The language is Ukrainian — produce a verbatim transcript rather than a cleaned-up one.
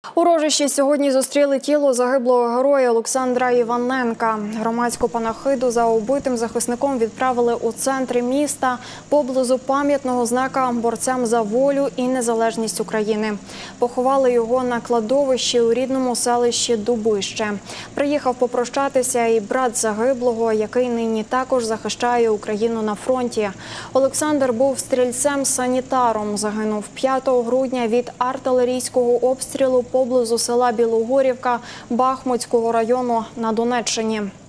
У Рожищі сьогодні зустріли тіло загиблого героя Олександра Іваненка. Громадську панахиду за убитим захисником відправили у центрі міста поблизу пам'ятного знака борцям за волю і незалежність України. Поховали його на кладовищі у рідному селищі Дубище. Приїхав попрощатися і брат загиблого, який нині також захищає Україну на фронті. Олександр був стрільцем-санітаром. Загинув п'ятого грудня від артилерійського обстрілу поблизу села Білогорівка Бахмутського району на Донеччині.